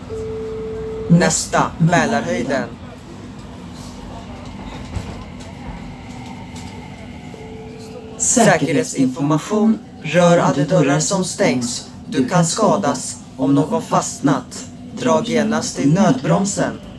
Nästa, Mälarhöjden. Säkerhetsinformation. Rör aldrig dörrar som stängs. Du kan skadas om någon fastnat. Dra genast i nödbromsen.